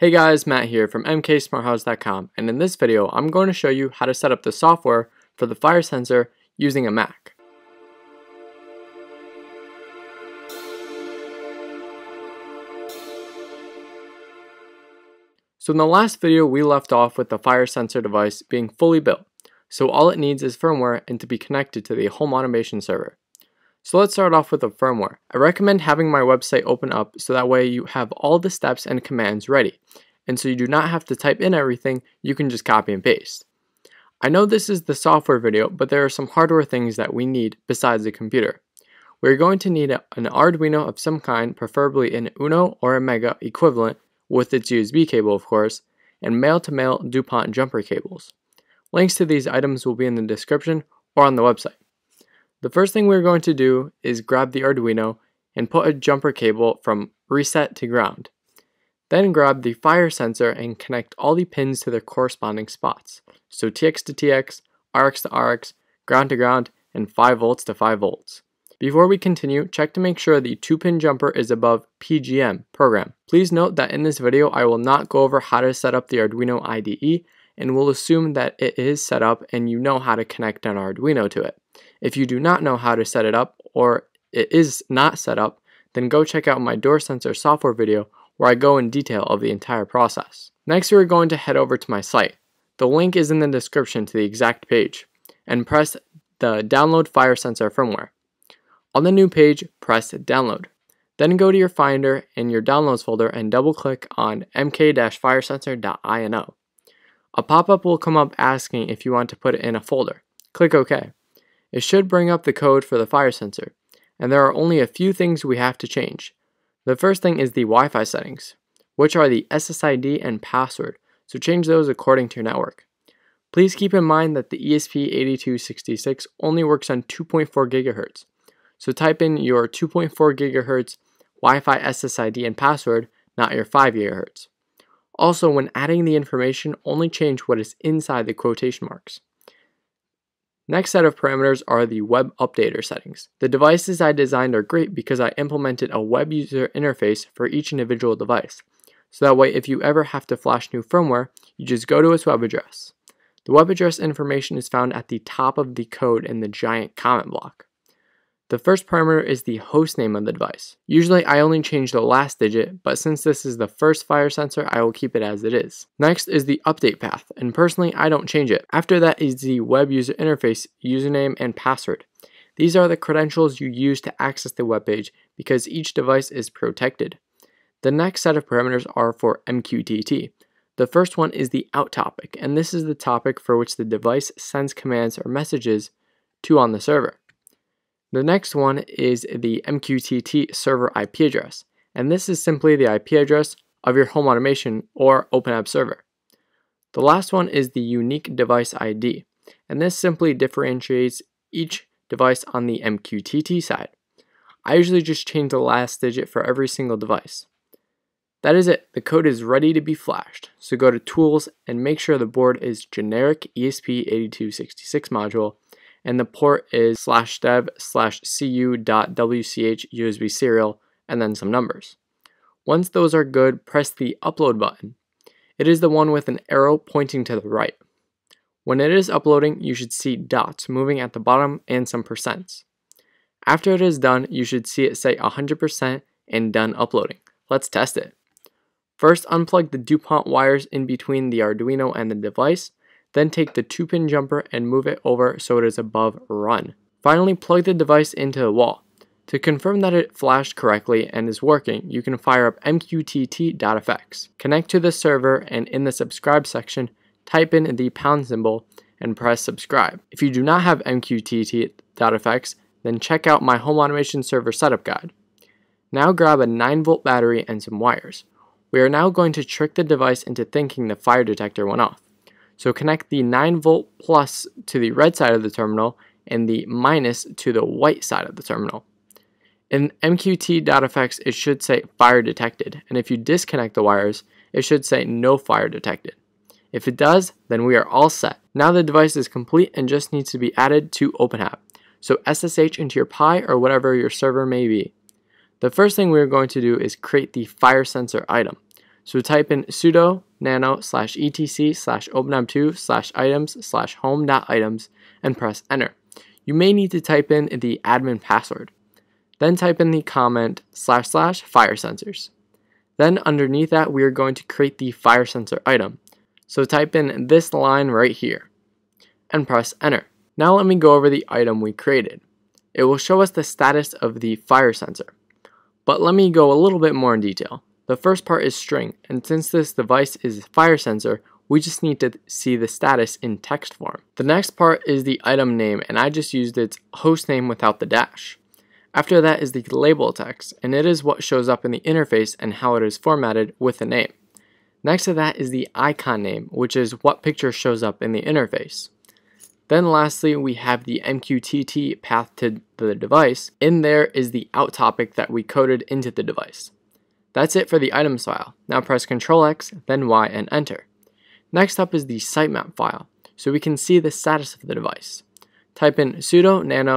Hey guys, Matt here from mksmarthouse.com, and in this video I'm going to show you how to set up the software for the fire sensor using a Mac. So in the last video we left off with the fire sensor device being fully built, so all it needs is firmware and to be connected to the home automation server. So let's start off with the firmware. I recommend having my website open up so that way you have all the steps and commands ready, and so you do not have to type in everything, you can just copy and paste. I know this is the software video, but there are some hardware things that we need besides the computer. We're going to need an Arduino of some kind, preferably an Uno or a Mega equivalent with its USB cable of course, and male-to-male DuPont jumper cables. Links to these items will be in the description or on the website. The first thing we're going to do is grab the Arduino and put a jumper cable from reset to ground. Then grab the fire sensor and connect all the pins to their corresponding spots. So TX to TX, RX to RX, ground to ground, and 5 volts to 5 volts. Before we continue, check to make sure the 2-pin jumper is above PGM program. Please note that in this video I will not go over how to set up the Arduino IDE, and will assume that it is set up and you know how to connect an Arduino to it. If you do not know how to set it up, or it is not set up, then go check out my door sensor software video where I go in detail of the entire process. Next we are going to head over to my site. The link is in the description to the exact page, and press the download fire sensor firmware. On the new page, press download. Then go to your Finder and your downloads folder and double click on mk-firesensor.ino. A pop-up will come up asking if you want to put it in a folder. Click OK. It should bring up the code for the fire sensor, and there are only a few things we have to change. The first thing is the Wi-Fi settings, which are the SSID and password, so change those according to your network. Please keep in mind that the ESP8266 only works on 2.4 GHz, so type in your 2.4 GHz Wi-Fi SSID and password, not your 5 GHz. Also, when adding the information, only change what is inside the quotation marks. Next set of parameters are the web updater settings. The devices I designed are great because I implemented a web user interface for each individual device. So that way if you ever have to flash new firmware, you just go to its web address. The web address information is found at the top of the code in the giant comment block. The first parameter is the host name of the device. Usually I only change the last digit, but since this is the first fire sensor, I will keep it as it is. Next is the update path, and personally I don't change it. After that is the web user interface, username, and password. These are the credentials you use to access the web page because each device is protected. The next set of parameters are for MQTT. The first one is the out topic, and this is the topic for which the device sends commands or messages to on the server. The next one is the MQTT server IP address, and this is simply the IP address of your home automation or OpenApp server. The last one is the unique device ID, and this simply differentiates each device on the MQTT side. I usually just change the last digit for every single device. That is it. The code is ready to be flashed, so go to Tools and make sure the board is generic ESP8266 module, and the port is /dev/cu.wch USB serial, and then some numbers. Once those are good, press the upload button. It is the one with an arrow pointing to the right. When it is uploading, you should see dots moving at the bottom and some percents. After it is done, you should see it say 100% and done uploading. Let's test it. First, unplug the DuPont wires in between the Arduino and the device. Then take the 2-pin jumper and move it over so it is above run. Finally, plug the device into the wall. To confirm that it flashed correctly and is working, you can fire up MQTT.fx. Connect to the server, and in the subscribe section, type in the pound symbol and press subscribe. If you do not have MQTT.fx, then check out my home automation server setup guide. Now grab a 9-volt battery and some wires. We are now going to trick the device into thinking the fire detector went off. So connect the 9-volt plus to the red side of the terminal and the minus to the white side of the terminal. In MQTT.fx, it should say fire detected, and if you disconnect the wires, it should say no fire detected. If it does, then we are all set. Now the device is complete and just needs to be added to OpenApp. So SSH into your Pi or whatever your server may be. The first thing we are going to do is create the fire sensor item. So type in sudo nano /etc/openapp2/items/home.items and press enter. You may need to type in the admin password. Then type in the comment //fire sensors. Then underneath that, we are going to create the fire sensor item. So type in this line right here and press enter. Now let me go over the item we created. It will show us the status of the fire sensor. But let me go a little bit more in detail. The first part is string, and since this device is fire sensor, we just need to see the status in text form. The next part is the item name, and I just used its host name without the dash. After that is the label text, and it is what shows up in the interface and how it is formatted with the name. Next to that is the icon name, which is what picture shows up in the interface. Then lastly, we have the MQTT path to the device. In there is the out topic that we coded into the device. That's it for the items file. Now press Ctrl X, then Y, and enter. Next up is the sitemap file, so we can see the status of the device. Type in sudo nano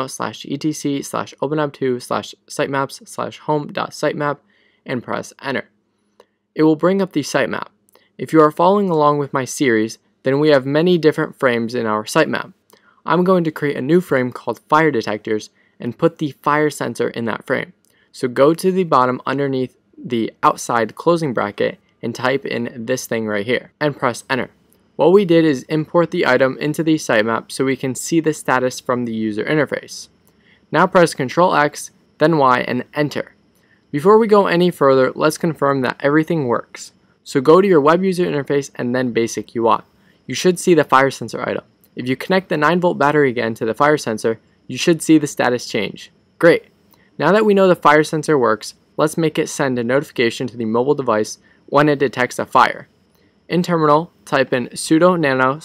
/etc/openapp2/sitemaps/home.sitemap and press enter. It will bring up the sitemap. If you are following along with my series, then we have many different frames in our sitemap. I'm going to create a new frame called fire detectors and put the fire sensor in that frame. So go to the bottom underneath the outside closing bracket and type in this thing right here and press enter. What we did is import the item into the sitemap so we can see the status from the user interface. Now press Ctrl X, then Y, and enter. Before we go any further, let's confirm that everything works. So go to your web user interface and then basic UI. You should see the fire sensor item. If you connect the 9-volt battery again to the fire sensor, you should see the status change. Great! Now that we know the fire sensor works, let's make it send a notification to the mobile device when it detects a fire. In terminal, type in sudo nano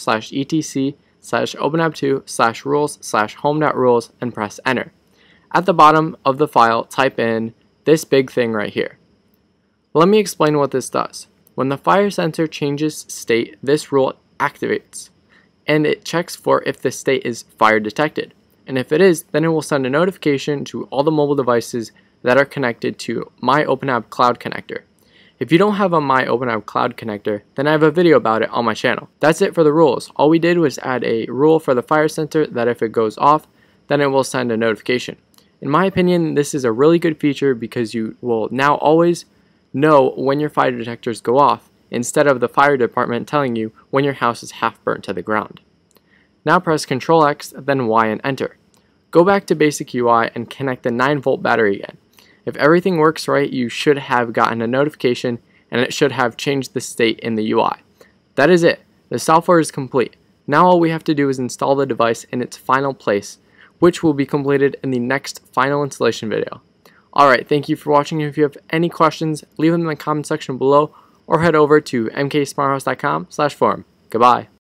/etc/openapp2/rules/home.rules and press enter. At the bottom of the file, type in this big thing right here. Let me explain what this does. When the fire sensor changes state, this rule activates, and it checks for if the state is fire detected. And if it is, then it will send a notification to all the mobile devices that are connected to My OpenApp Cloud Connector. If you don't have a My OpenApp Cloud Connector, then I have a video about it on my channel. That's it for the rules. All we did was add a rule for the fire sensor that if it goes off, then it will send a notification. In my opinion, this is a really good feature because you will now always know when your fire detectors go off, instead of the fire department telling you when your house is half burnt to the ground. Now press Ctrl X, then Y, and enter. Go back to basic UI and connect the 9-volt battery again. If everything works right, you should have gotten a notification and it should have changed the state in the UI. That is it. The software is complete. Now all we have to do is install the device in its final place, which will be completed in the next final installation video. Alright, thank you for watching. If you have any questions, leave them in the comment section below or head over to mksmarthouse.com/forum. Goodbye.